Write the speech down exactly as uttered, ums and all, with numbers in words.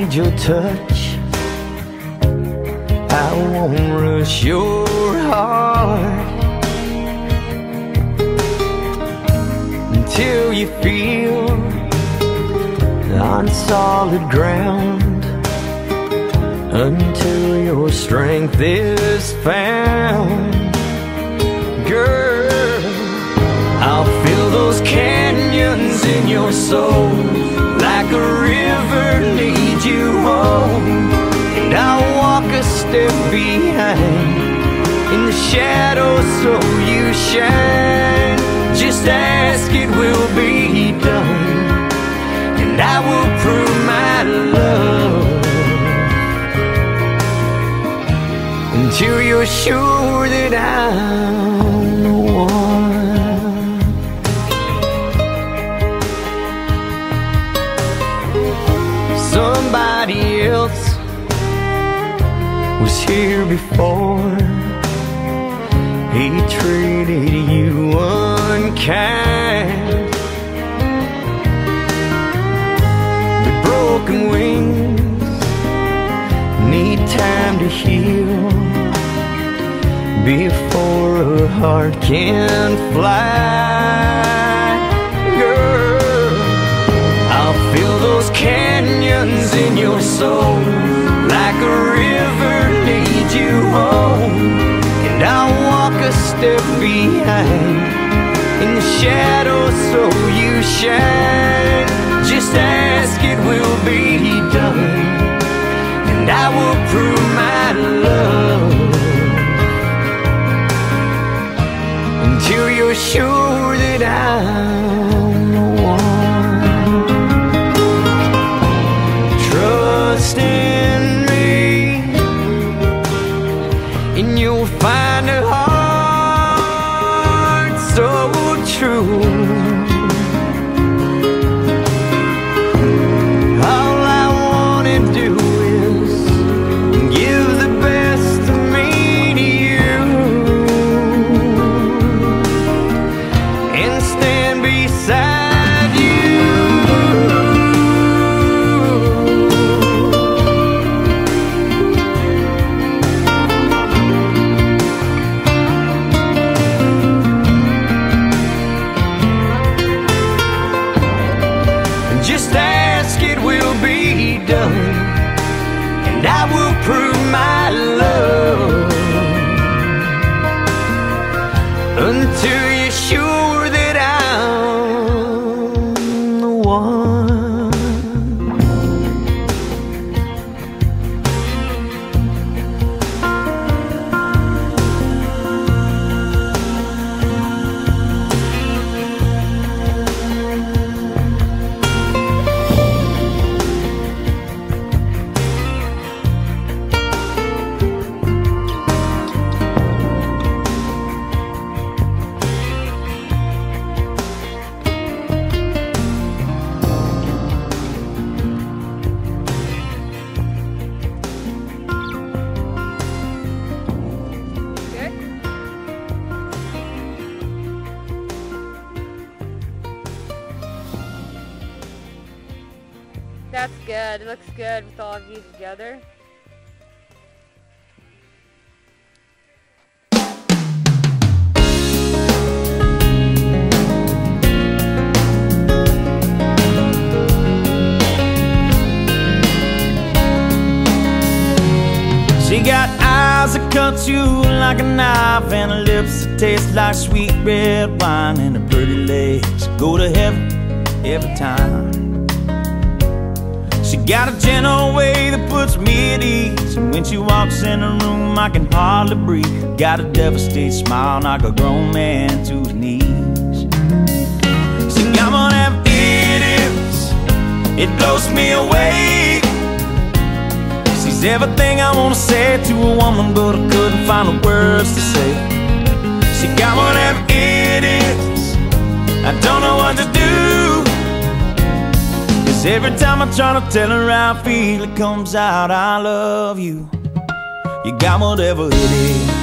need your touch. I won't rush your heart until you feel on solid ground, until your strength is found. Girl, I'll fill those canyons in your soul like a river leads you home, and I'll walk a step behind in the shadows so you shine. Just ask, it will be done, and I will prove my love until you're sure that I'm the one. Somebody else was here before. He treated you unkind. The broken wings need time to heal before a heart can fly. Girl, I'll fill those canyons in your soul like a river leads you home, and I'll walk a step behind in the shadows so you shine. Just ask, it will be done, and I will prove my love until you're sure that I'm the one. Trust in me, and you'll find a heart so true. All I wanna do is give the best of me to you and stand beside you. Just ask, it will be done, and I will prove my love until you're sure that I'm the one. That's good. It looks good with all of you together. She got eyes that cut you like a knife, and her lips that taste like sweet red wine, and her pretty legs go to heaven every time. She got a gentle way that puts me at ease, and when she walks in the room I can hardly breathe. Got a devastated smile, knock a grown man to his knees. See, I'm gonna have idiots, it blows me away. She's everything I wanna say to a woman, but I couldn't find the words to say. She got one of them idiots, I don't know what to do. Cause every time I try to tell her how I feel, it comes out, I love you. You got whatever it is.